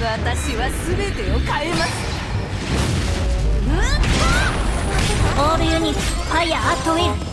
私は全てを変えます。 オールユニットファイヤーアットウィル。